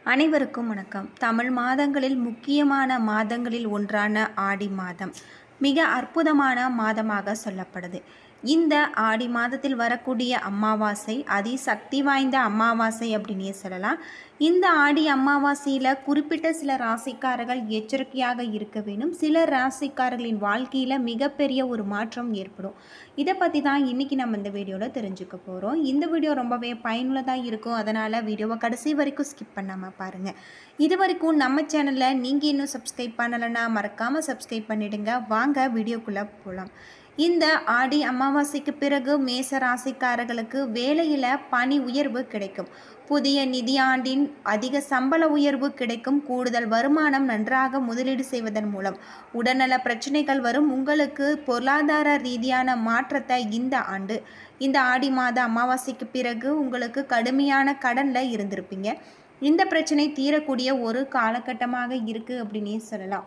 அனைவருக்கும் வணக்கம். தமிழ் மாதங்களில் முக்கியமான மாதங்களில் ஒன்றான ஆடி மாதம் மிக அற்புதமான மாதமாக சொல்லப்படுது. இந்த ஆடி மாதத்தில் வரக்கூடிய அமாவாசை அதிசக்தி வாய்ந்த அமாவாசை அப்படின்னே சொல்லலாம். இந்த ஆடி அமாவாசையில் குறிப்பிட்ட சில ராசிக்காரர்கள் எச்சரிக்கையாக இருக்க வேண்டும். சில ராசிக்காரர்களின் வாழ்க்கையில் மிகப்பெரிய ஒரு மாற்றம் ஏற்படும். இதை பற்றி தான் இன்றைக்கி நம்ம இந்த வீடியோவில் தெரிஞ்சுக்க போகிறோம். இந்த வீடியோ ரொம்பவே பயனுள்ளதாக இருக்கும். அதனால் வீடியோவை கடைசி வரைக்கும் ஸ்கிப் பண்ணாமல் பாருங்கள். இது வரைக்கும் நம்ம சேனலில் நீங்கள் இன்னும் சப்ஸ்கிரைப் பண்ணலைன்னா மறக்காமல் சப்ஸ்கிரைப் பண்ணிவிடுங்க. வாங்க வீடியோக்குள்ளே போகலாம். இந்த ஆடி அமாவாசைக்கு பிறகு மேச ராசிக்காரர்களுக்கு வேலையில் பணி உயர்வு கிடைக்கும். புதிய நிதியாண்டின் அதிக சம்பள உயர்வு கிடைக்கும். கூடுதல் வருமானம், நன்றாக முதலீடு செய்வதன் மூலம் உடல்நல பிரச்சனைகள் வரும். உங்களுக்கு பொருளாதார ரீதியான மாற்றத்தை இந்த ஆடி மாத அமாவாசைக்கு பிறகு உங்களுக்கு கடுமையான கடனில் இருந்திருப்பீங்க. இந்த பிரச்சனை தீரக்கூடிய ஒரு காலகட்டமாக இருக்குது அப்படின்னே சொல்லலாம்.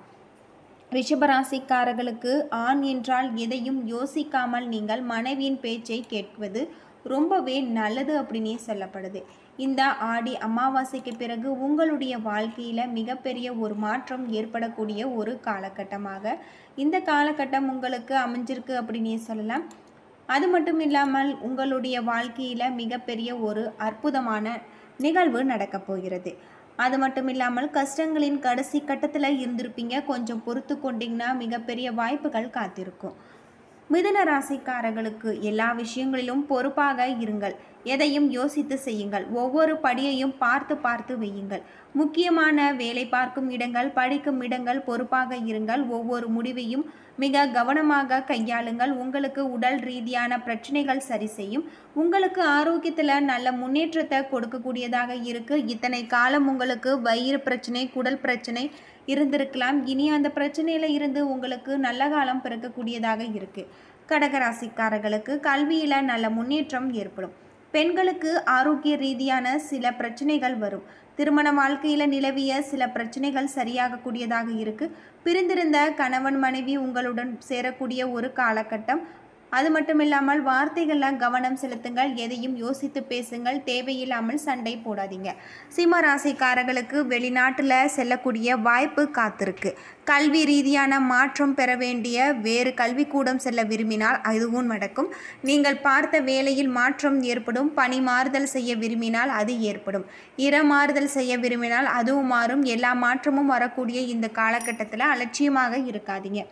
ரிஷபராசிக்காரர்களுக்கு ஆண் என்றால் எதையும் யோசிக்காமல் நீங்கள் மனைவியின் பேச்சை கேட்பது ரொம்பவே நல்லது அப்படின்னே சொல்லப்படுது. இந்த ஆடி அமாவாசைக்கு பிறகு உங்களுடைய வாழ்க்கையில் மிகப்பெரிய ஒரு மாற்றம் ஏற்படக்கூடிய ஒரு காலகட்டமாக இந்த காலகட்டம் உங்களுக்கு அமைஞ்சிருக்கு அப்படின்னே சொல்லலாம். அது மட்டும் இல்லாமல் உங்களுடைய வாழ்க்கையில் மிகப்பெரிய ஒரு அற்புதமான நிகழ்வு நடக்கப் போகிறது. அது மட்டும் இல்லாமல் கஷ்டங்களின் கடைசி கட்டத்தில் இருந்திருப்பீங்க. கொஞ்சம் பொறுத்து கொண்டீங்கன்னா மிகப்பெரிய வாய்ப்புகள் காத்திருக்கும். மிதுன ராசிக்காரர்களுக்கு எல்லா விஷயங்களிலும் பொறுப்பாக இருங்கள். எதையும் யோசித்து செய்யுங்கள். ஒவ்வொரு படியையும் பார்த்து பார்த்து வையுங்கள். முக்கியமான வேலை பார்க்கும் இடங்கள், படிக்கும் இடங்கள் பொறுப்பாக இருங்கள். ஒவ்வொரு முடிவையும் மிக கவனமாக கையாளுங்கள். உங்களுக்கு உடல் ரீதியான பிரச்சனைகள் சரி செய்யும். உங்களுக்கு ஆரோக்கியத்தில் நல்ல முன்னேற்றத்தை கொடுக்கக்கூடியதாக இருக்குது. இத்தனை காலம் உங்களுக்கு வயிறு பிரச்சனை, குடல் பிரச்சனை இருந்திருக்கலாம். இனி அந்த பிரச்சனையில் இருந்து உங்களுக்கு நல்ல காலம் பிறக்கக்கூடியதாக இருக்குது. கடகராசிக்காரர்களுக்கு கல்வியில் நல்ல முன்னேற்றம் ஏற்படும். பெண்களுக்கு ஆரோக்கிய ரீதியான சில பிரச்சனைகள் வரும். திருமண வாழ்க்கையில் நிலவிய சில பிரச்சனைகள் சரியாகக்கூடியதாக இருக்குது. பிரிந்திருந்த கணவன் மனைவி உங்களுடன் சேரக்கூடிய ஒரு காலகட்டம். அது மட்டும் இல்லாமல் வார்த்தைகளில் கவனம் செலுத்துங்கள். எதையும் யோசித்து பேசுங்கள். தேவையில்லாமல் சண்டை போடாதீங்க. சிம்ம ராசிக்காரர்களுக்கு வெளிநாட்டில் செல்லக்கூடிய வாய்ப்பு காத்திருக்கு. கல்வி ரீதியான மாற்றம் பெற வேண்டிய வேறு கல்விக்கூடம் செல்ல விரும்பினால் அதுவும் நடக்கும். நீங்கள் பார்த்த வேலையில் மாற்றம் ஏற்படும். பணி மாறுதல் செய்ய விரும்பினால் அது ஏற்படும். மாறுதல் செய்ய விரும்பினால் அதுவும் மாறும். எல்லா மாற்றமும் வரக்கூடிய இந்த காலகட்டத்தில் அலட்சியமாக இருக்காதீங்க.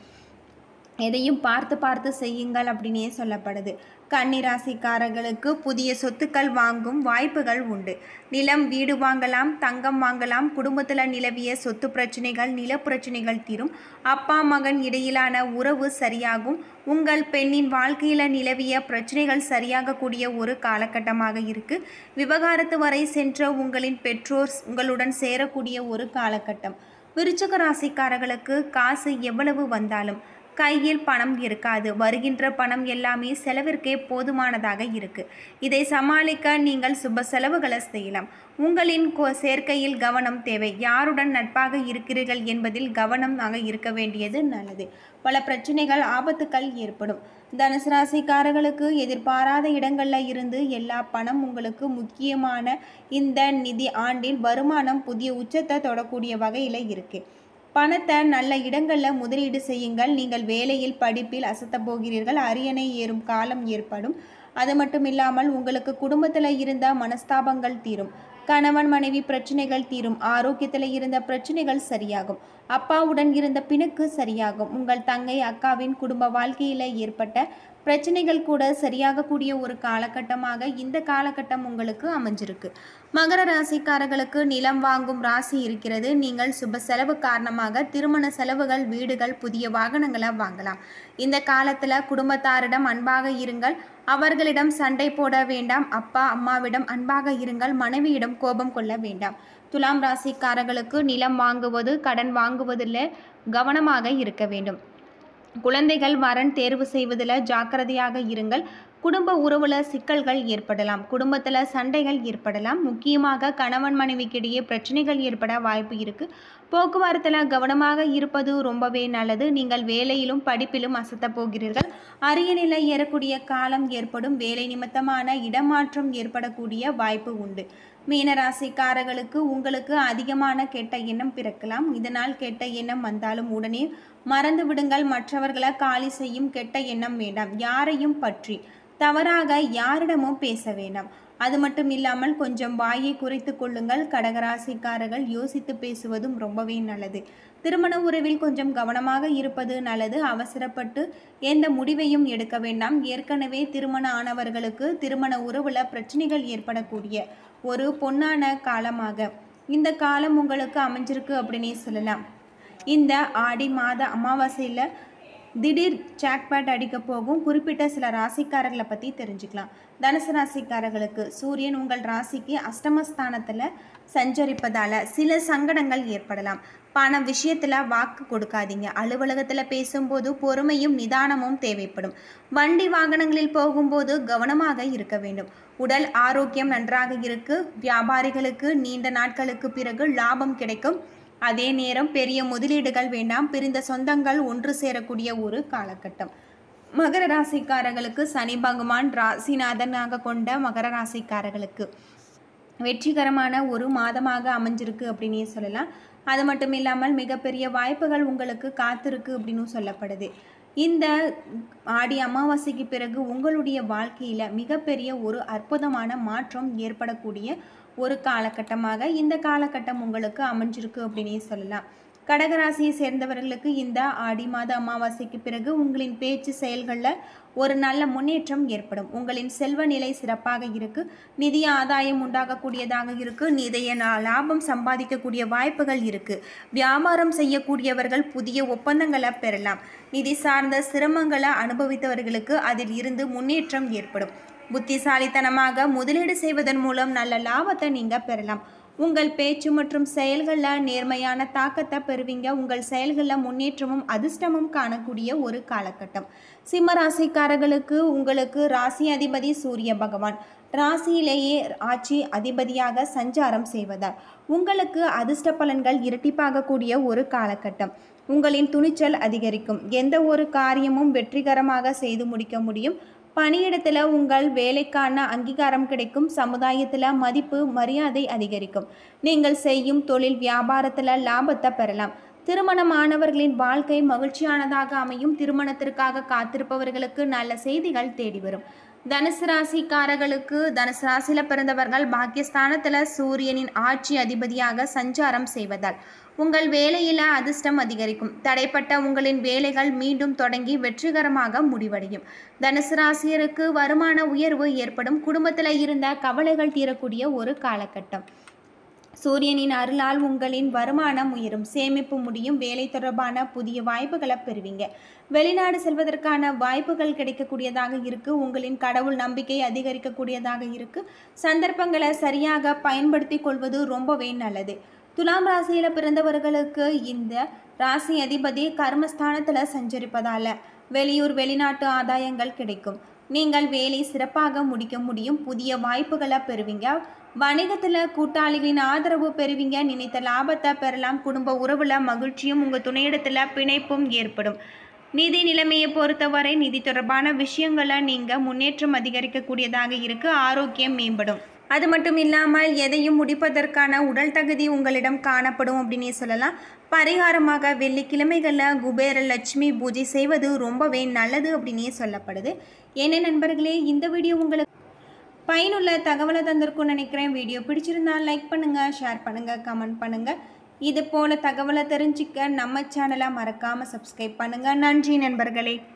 எதையும் பார்த்து பார்த்து செய்யுங்கள் அப்படின்னே சொல்லப்படுது. கன்னிராசிக்காரர்களுக்கு புதிய சொத்துக்கள் வாங்கும் வாய்ப்புகள் உண்டு. நிலம், வீடு வாங்கலாம், தங்கம் வாங்கலாம். குடும்பத்தில் நிலவிய சொத்து பிரச்சனைகள், நில பிரச்சனைகள் தீரும். அப்பா மகன் இடையிலான உறவு சரியாகும். உங்கள் பெண்ணின் வாழ்க்கையில் நிலவிய பிரச்சனைகள் சரியாகக்கூடிய ஒரு காலகட்டமாக இருக்குது. விவகாரத்து வரை சென்ற உங்களின் பெற்றோர் உங்களுடன் சேரக்கூடிய ஒரு காலகட்டம். விருச்சிக ராசிக்காரர்களுக்கு காசு எவ்வளவு வந்தாலும் கையில் பணம் இருக்காது. வருகின்ற பணம் எல்லாமே செலவிற்கே போதுமானதாக இருக்குது. இதை சமாளிக்க நீங்கள் சுப செலவுகளை செய்யலாம். உங்களின் சேர்க்கையில் கவனம் தேவை. யாருடன் நட்பாக இருக்கிறீர்கள் என்பதில் கவனமாக இருக்க வேண்டியது நல்லது. பல பிரச்சனைகள், ஆபத்துக்கள் ஏற்படும். தனுசு ராசிக்காரர்களுக்கு எதிர்பாராத இடங்களில் இருந்து எல்லா பணம் உங்களுக்கு முக்கியமான இந்த நிதி ஆண்டில் வருமானம் புதிய உச்சத்தை தொடக்கூடிய வகையில் இருக்குது. பணத்தை நல்ல இடங்களில் முதலீடு செய்யுங்கள். நீங்கள் வேலையில், படிப்பில் அசத்த போகிறீர்கள். அரியணை ஏறும் காலம் ஏற்படும். அது மட்டும் இல்லாமல் உங்களுக்கு குடும்பத்தில் இருந்த மனஸ்தாபங்கள் தீரும். கணவன் மனைவி பிரச்சனைகள் தீரும். ஆரோக்கியத்தில் இருந்த பிரச்சனைகள் சரியாகும். அப்பாவுடன் இருந்த பிணக்கு சரியாகும். உங்கள் தங்கை, அக்காவின் குடும்ப வாழ்க்கையில் ஏற்பட்ட பிரச்சனைகள் கூட சரியாகக்கூடிய ஒரு காலகட்டமாக இந்த காலகட்டம் உங்களுக்கு அமைஞ்சிருக்கு. மகர ராசிக்காரர்களுக்கு நிலம் வாங்கும் ராசி இருக்கிறது. நீங்கள் சுப செலவு காரணமாக திருமண செலவுகள், வீடுகள், புதிய வாகனங்களை வாங்கலாம். இந்த காலத்தில் குடும்பத்தாரிடம் அன்பாக இருங்கள். அவர்களிடம் சண்டை போட வேண்டாம். அப்பா அம்மாவிடம் அன்பாக இருங்கள். மனைவியிடம் கோபம் கொள்ள வேண்டாம். துலாம் ராசிக்காரர்களுக்கு நிலம் வாங்குவது, கடன் வாங்குவதில் கவனமாக இருக்க வேண்டும். குழந்தைகள் வரன் தேர்வு செய்வதில் ஜாக்கிரதையாக இருங்கள். குடும்ப உறவுல சிக்கல்கள் ஏற்படலாம். குடும்பத்தில் சண்டைகள் ஏற்படலாம். முக்கியமாக கணவன் மனைவிக்கிடையே பிரச்சனைகள் ஏற்பட வாய்ப்பு இருக்குது. போக்குவரத்தில் கவனமாக இருப்பது ரொம்பவே நல்லது. நீங்கள் வேலையிலும் படிப்பிலும் அசத்த போகிறீர்கள். அரியணையில் ஏறக்கூடிய காலம் ஏற்படும். வேலை நிமித்தமான இடமாற்றம் ஏற்படக்கூடிய வாய்ப்பு உண்டு. மீனராசிக்காரர்களுக்கு உங்களுக்கு அதிகமான கெட்ட எண்ணம் பிறக்கலாம். இதனால் கெட்ட எண்ணம் வந்தாலும் உடனே மறந்து விடுங்கள். மற்றவர்களை காலி செய்யும் கெட்ட எண்ணம் வேண்டாம். யாரையும் பற்றி தவறாக யாரிடமும் பேச வேண்டாம். அது மட்டும் இல்லாமல் கொஞ்சம் வாயை குறைத்து கொள்ளுங்கள். கடகராசிக்காரர்கள் யோசித்து பேசுவதும் ரொம்பவே நல்லது. திருமண உறவில் கொஞ்சம் கவனமாக இருப்பது நல்லது. அவசரப்பட்டு எந்த முடிவையும் எடுக்க வேண்டாம். ஏற்கனவே திருமண ஆனவர்களுக்கு திருமண உறவில் பிரச்சனைகள் ஏற்படக்கூடிய ஒரு பொன்னான காலமாக இந்த காலம் உங்களுக்கு அமைஞ்சிருக்கு அப்படின்னே சொல்லலாம். இந்த ஆடி மாத அமாவாசையில் திடீர் ஜாக்பாட் அடிக்க போகும் குறிப்பிட்ட சில ராசிக்காரர்களை பற்றி தெரிஞ்சுக்கலாம். தனுசு ராசிக்காரர்களுக்கு சூரியன் உங்கள் ராசிக்கு அஷ்டமஸ்தானத்தில் சஞ்சரிப்பதால் சில சங்கடங்கள் ஏற்படலாம். பண விஷயத்தில் வாக்கு கொடுக்காதீங்க. அலுவலகத்தில் பேசும்போது பொறுமையும் நிதானமும் தேவைப்படும். வண்டி வாகனங்களில் போகும்போது கவனமாக இருக்க வேண்டும். உடல் ஆரோக்கியம் நன்றாக இருக்கு. வியாபாரிகளுக்கு நீண்ட நாட்களுக்கு பிறகு லாபம் கிடைக்கும். அதே நேரம் பெரிய முதலீடுகள் வேண்டாம். பிரிந்த சொந்தங்கள் ஒன்று சேரக்கூடிய ஒரு காலகட்டம். மகர ராசிக்காரர்களுக்கு சனி பகவான் ராசிநாதனாக கொண்ட மகர ராசிக்காரர்களுக்கு வெற்றிகரமான ஒரு மாதமாக அமைஞ்சிருக்கு அப்படின்னே சொல்லலாம். அது மட்டும் இல்லாமல் மிகப்பெரிய வாய்ப்புகள் உங்களுக்கு காத்திருக்கு அப்படின்னு சொல்லப்படுது. இந்த ஆடி அமாவாசைக்கு பிறகு உங்களுடைய வாழ்க்கையில் மிகப்பெரிய ஒரு அற்புதமான மாற்றம் ஏற்படக்கூடிய ஒரு காலகட்டமாக இந்த காலகட்டம் உங்களுக்கு அமைஞ்சிருக்கு அப்படின்னே சொல்லலாம். கடகராசியை சேர்ந்தவர்களுக்கு இந்த ஆடி மாத அமாவாசைக்கு பிறகு உங்களின் பேச்சு செயல்களில் ஒரு நல்ல முன்னேற்றம் ஏற்படும். உங்களின் செல்வ நிலை சிறப்பாக இருக்கு. நிதி ஆதாயம் உண்டாகக்கூடியதாக இருக்கு. நிதிய லாபம் சம்பாதிக்கக்கூடிய வாய்ப்புகள் இருக்கு. வியாபாரம் செய்யக்கூடியவர்கள் புதிய ஒப்பந்தங்களை பெறலாம். நிதி சார்ந்த சிரமங்களை அனுபவித்தவர்களுக்கு அதில் இருந்து முன்னேற்றம் ஏற்படும். புத்திசாலித்தனமாக முதலீடு செய்வதன் மூலம் நல்ல லாபத்தை நீங்கள் பெறலாம். உங்கள் பேச்சு மற்றும் செயல்களில் நேர்மையான தாக்கத்தை பெறுவீங்க. உங்கள் செயல்களில் முன்னேற்றமும் அதிர்ஷ்டமும் காணக்கூடிய ஒரு காலகட்டம். சிம்ம ராசிக்காரர்களுக்கு உங்களுக்கு ராசி அதிபதி சூரிய பகவான் ராசியிலேயே ஆட்சி அதிபதியாக சஞ்சாரம் செய்வதால் உங்களுக்கு அதிர்ஷ்ட பலன்கள் இரட்டிப்பாகக்கூடிய ஒரு காலகட்டம். உங்களின் துணிச்சல் அதிகரிக்கும். எந்த ஒரு காரியமும் வெற்றிகரமாக செய்து முடிக்க முடியும். பணியிடத்தில் உங்கள் வேலைக்கான அங்கீகாரம் கிடைக்கும். சமுதாயத்தில் மதிப்பு மரியாதை அதிகரிக்கும். நீங்கள் செய்யும் தொழில் வியாபாரத்தில் லாபத்தை பெறலாம். திருமணமானவர்களின் வாழ்க்கை மகிழ்ச்சியானதாக அமையும். திருமணத்திற்காக காத்திருப்பவர்களுக்கு நல்ல செய்திகள் தேடி வரும். தனுசு ராசிக்காரர்களுக்கு தனுசு ராசியில் பிறந்தவர்கள் பாக்கியஸ்தானத்தில் சூரியனின் ஆட்சி அதிபதியாக சஞ்சாரம் செய்வதால் உங்கள் வேலையில் அதிர்ஷ்டம் அதிகரிக்கும். தடைப்பட்ட உங்களின் வேலைகள் மீண்டும் தொடங்கி வெற்றிகரமாக முடிவடையும். தனுசு ராசியருக்கு வருமான உயர்வு ஏற்படும். குடும்பத்தில் இருந்த கவலைகள் தீரக்கூடிய ஒரு காலகட்டம். சூரியனின் அருளால் உங்களின் வருமானம் உயரும். சேமிப்பு முடியும். வேலை தொடர்பான புதிய வாய்ப்புகளை பெறுவீங்க. வெளிநாடு செல்வதற்கான வாய்ப்புகள் கிடைக்கக்கூடியதாக இருக்கு. உங்களின் கடவுள் நம்பிக்கை அதிகரிக்கக்கூடியதாக இருக்கு. சந்தர்ப்பங்களை சரியாக பயன்படுத்தி கொள்வது ரொம்பவே நல்லது. துலாம் ராசியில் பிறந்தவர்களுக்கு இந்த ராசி அதிபதி கர்மஸ்தானத்தில் சஞ்சரிப்பதால வெளியூர் வெளிநாட்டு ஆதாயங்கள் கிடைக்கும். நீங்கள் வேலை சிறப்பாக முடிக்க முடியும். புதிய வாய்ப்புகளை பெறுவீங்க. வணிகத்தில் கூட்டாளிகளின் ஆதரவு பெறுவீங்க. நினைத்த லாபத்தை பெறலாம். குடும்ப உறவில் மகிழ்ச்சியும் உங்கள் துணையிடத்தில் பிணைப்பும் ஏற்படும். நிதி நிலைமையை பொறுத்தவரை நிதி தொடர்பான விஷயங்களை நீங்கள் முன்னேற்றம் அதிகரிக்கக்கூடியதாக இருக்கு. ஆரோக்கியம் மேம்படும். அது மட்டும் இல்லாமல் எதையும் முடிப்பதற்கான உடல் தகுதி உங்களிடம் காணப்படும் அப்படின்னே சொல்லலாம். பரிகாரமாக வெள்ளிக்கிழமைகளில் குபேர லட்சுமி பூஜை செய்வது ரொம்பவே நல்லது அப்படின்னே சொல்லப்படுது. என்ன நண்பர்களே, இந்த வீடியோ உங்களுக்கு பயனுள்ள தகவலை தந்திருக்கும்னு நினைக்கிறேன். வீடியோ பிடிச்சிருந்தால் லைக் பண்ணுங்கள், ஷேர் பண்ணுங்கள், கமெண்ட் பண்ணுங்கள். இது போல் தகவலை தெரிஞ்சிக்க நம்ம சேனலை மறக்காமல் சப்ஸ்கிரைப் பண்ணுங்கள். நன்றி நண்பர்களே.